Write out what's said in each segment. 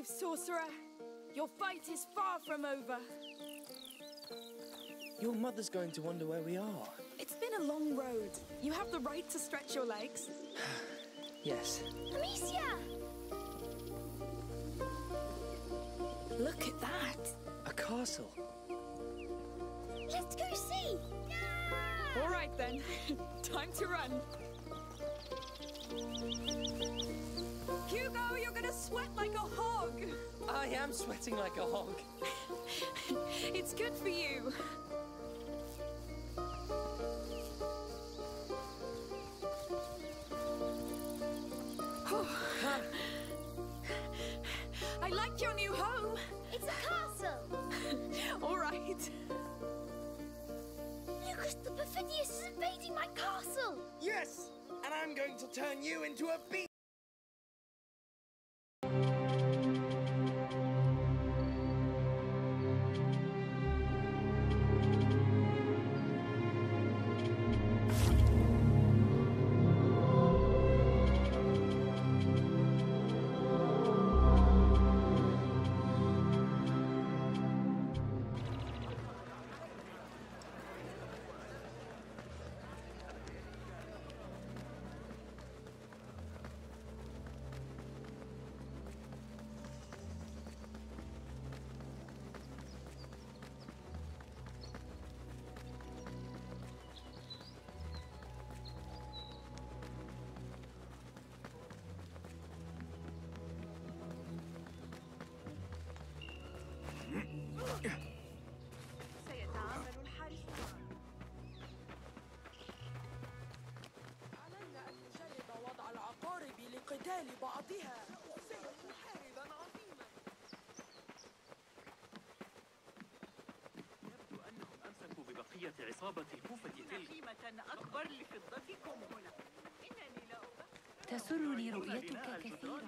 brave, sorcerer. Your fight is far from over. Your mother's going to wonder where we are. It's been a long road. You have the right to stretch your legs. Yes. Amicia! Look at that. A castle. Let's go see! All right then. Time to run. Hugo, you're gonna sweat like a hog. I am sweating like a hog. It's good for you. I like your new home. It's a castle! All right. Lucas the Perfidious is invading my castle! Yes! And I'm going to turn you into a beast! سيتعامل الحارس معا. علينا أن نجرب وضع العقارب لقتال بعضها. سيكون حاربا عظيما. يبدو أنهم أمسكوا ببقية عصابة الكوفة تلك. قيمة أكبر لفضتكم هنا. إنني لا أبالي. تسرني رؤيتك كثيرا.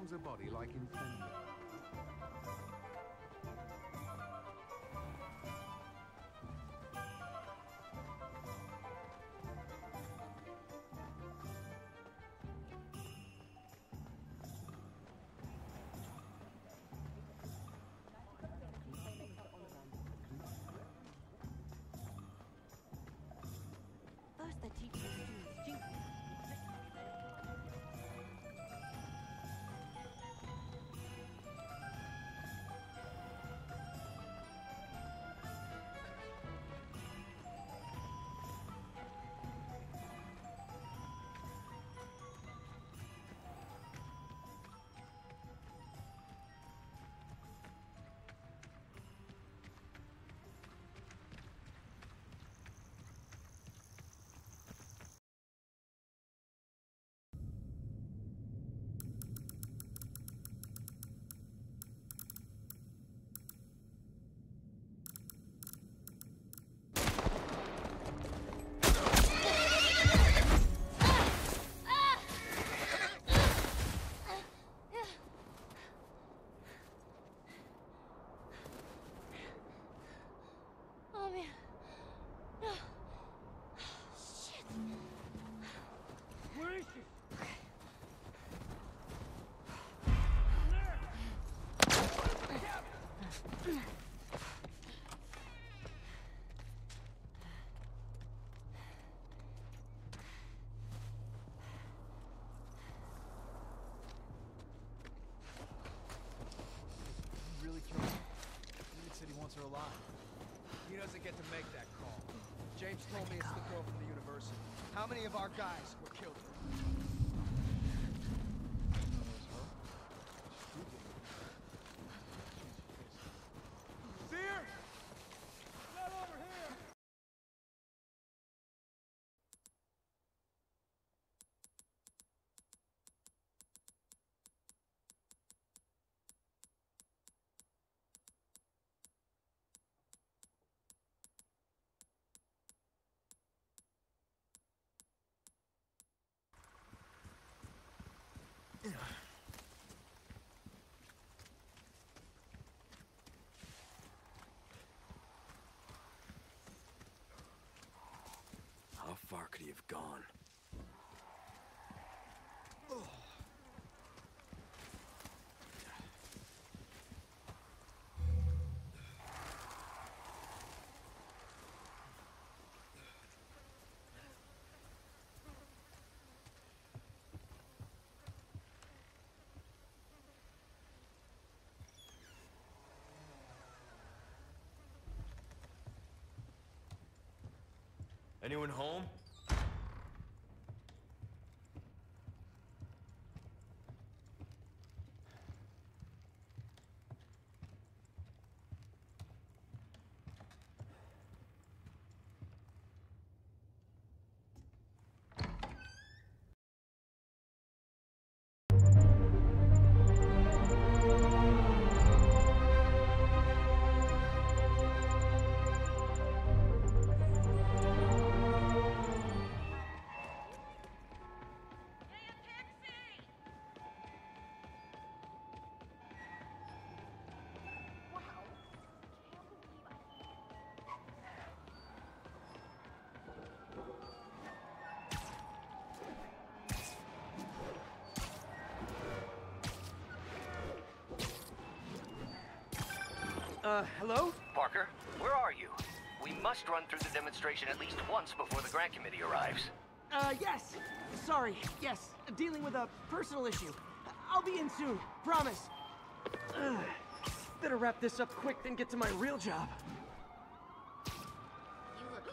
a body like incendiary. First they teach us to do stupid. Oh man. No. Shit. Where is she? Really killed her. David said he wants her alive. He doesn't get to make that call. James told me it's the girl from the university. How many of our guys were killed? Fear! Not over here! How far could he have gone? Anyone home? Hello? Parker, where are you? We must run through the demonstration at least once before the grant committee arrives. Yes. Sorry. Yes. Dealing with a personal issue. I'll be in soon. Promise. Better wrap this up quick than get to my real job. You look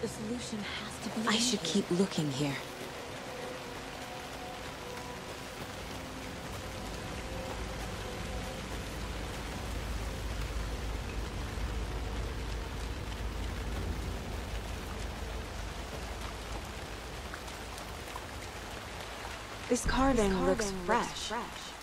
The solution has to be. I should keep looking here. This carving looks fresh.